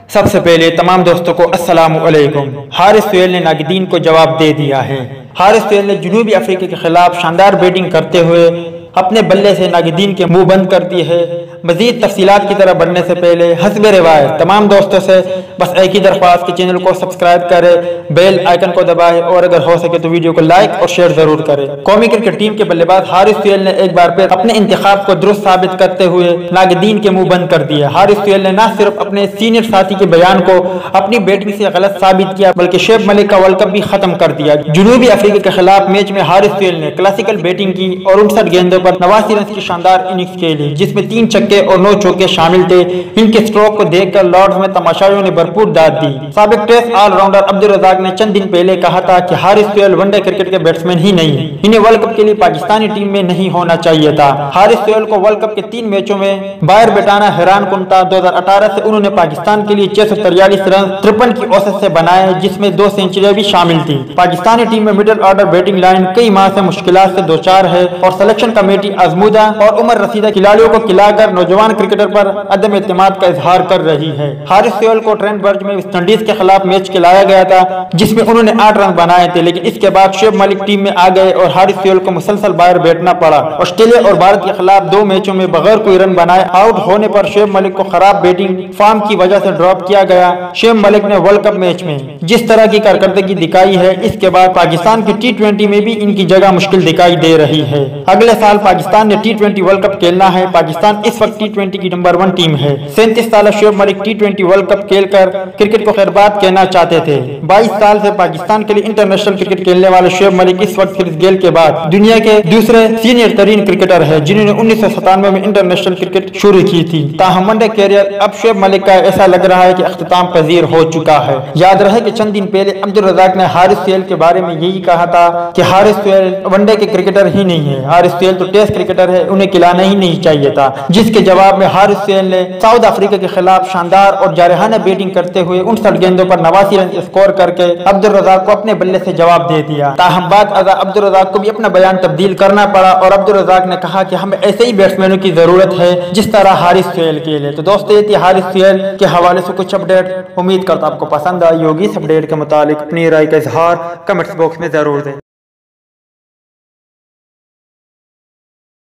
सबसे पहले तमाम दोस्तों को अस्सलाम वालेकुम। हारिस सोहेल ने नागिदीन को जवाब दे दिया है। हारिस सोहेल ने जनूबी अफ्रीका के खिलाफ शानदार बैटिंग करते हुए अपने बल्ले से नागिदीन के मुंह बंद कर दिए है। मजीद तफसीलात की तरफ बढ़ने से पहले हस्ब रिवायत तमाम दोस्तों से बस एक ही दरख्वास्त कि चैनल को सब्सक्राइब करें, बेल आइकन को दबाएं और अगर हो सके तो वीडियो को लाइक और शेयर जरूर करें। कौमी क्रिकेट टीम के बल्लेबाज हारिस सोहेल ने एक बार फिर अपने इंतखाब को दुरुस्त साबित करते हुए नागिदीन के मुंह बंद कर दिया। हारिस सोहेल ने न सिर्फ अपने सीनियर साथी के बयान को अपनी बैटिंग से गलत साबित किया बल्कि शुएब मलिक का वर्ल्ड कप भी खत्म कर दिया। जनूबी अफ्रीका के खिलाफ मैच में हारिस सोहेल ने क्लासिकल बैटिंग की और 59 गेंदों पर 89 रन की शानदार इनिंग्स खेली, जिसमें 3 छक्के और 9 चौके शामिल थे। इनके स्ट्रोक को देखकर लॉर्ड्स में तमाशाइयों ने भरपूर दाद दी। साबिक टेस्ट ऑलराउंडर अब्दुल रज़ाक ने चंद दिन पहले कहा था कि हारिस सोहेल वनडे क्रिकेट के बैट्समैन ही नहीं, इन्हें वर्ल्ड कप के लिए पाकिस्तानी टीम में नहीं होना चाहिए था। हारिस सोहेल को वर्ल्ड कप के 3 मैचों में बाहर बिठाना हैरान कुन था। 2018 से उन्होंने पाकिस्तान के लिए 643 रन 53 की औसत से बनाए, जिसमें 2 सेंचुरियां भी शामिल थी। पाकिस्तानी टीम में मिडिल ऑर्डर बैटिंग लाइन कई माह से मुश्किलात से 2-4 है और सिलेक्शन कमेटी आजमूदा और उम्र रसीदा खिलाड़ियों को खिलाकर नौजवान क्रिकेटर पर अदम एतमाद का इजहार कर रही है। हारिस सोहेल को ट्रेंट बर्ज में वेस्टइंडीज के खिलाफ मैच खिलाया गया था, जिसमें उन्होंने 8 रन बनाए थे, लेकिन इसके बाद शुएब मलिक टीम में आ गए और हारिस सोहेल को मुसलसल बाहर बैठना पड़ा। ऑस्ट्रेलिया और भारत के खिलाफ 2 मैचों में बगैर कोई रन बनाए आउट होने पर शुएब मलिक को खराब बैटिंग फॉर्म की वजह से ड्रॉप किया गया। शुएब मलिक ने वर्ल्ड कप मैच में जिस तरह की कारकर्दगी दिखाई है, इसके बाद पाकिस्तान की T20 में भी इनकी जगह मुश्किल दिखाई दे रही है। अगले साल पाकिस्तान ने T20 वर्ल्ड कप खेलना है। पाकिस्तान इस वक्त T20 की नंबर 1 टीम है। 37 साल Shoaib Malik T20 world cup खेलकर क्रिकेट को खैरबाद कहना चाहते थे। 22 साल से पाकिस्तान के लिए इंटरनेशनल क्रिकेट खेलने वाले शुएब मलिक इस वक्त क्रिस गेल के बाद दुनिया के दूसरे सीनियर तरीन क्रिकेटर है, जिन्होंने 1997 में इंटरनेशनल क्रिकेट शुरू की थी। ताहम वनडे कैरियर अब शुएब मलिक का ऐसा लग रहा है कि अख्तिताम पजीर हो चुका है। याद रहे कि चंद दिन पहले अब्दुल रज़ाक ने हारिस सोहेल के बारे में यही कहा था कि हारिस सोहेल वनडे के क्रिकेटर ही नहीं है, हारिस सोहेल तो टेस्ट क्रिकेटर है, उन्हें खिलाना ही नहीं चाहिए था। जिसके जवाब में हारिस सोहेल ने साउथ अफ्रीका के खिलाफ शानदार और जारहाना बैटिंग करते हुए 59 गेंदों पर 89 रन स्कोर करके अब्दुल रज़ाक को अपने बल्ले से जवाब दे दिया। ताहम बाद अदा अब्दुल रज़ाक को भी अपना बयान तब्दील करना पड़ा और अब्दुल रज़ाक ने कहा कि हमें ऐसे ही बैट्समैनों की जरूरत है जिस तरह हारिस सोहेल के लिए। तो दोस्तों, ये थी हारिस सोहेल के हवाले से कुछ अपडेट। उम्मीद करता आपको पसंद आई होगी। इस अपडेट के मुतालिक अपनी राय का इजहार कमेंट्स बॉक्स में जरूर दें।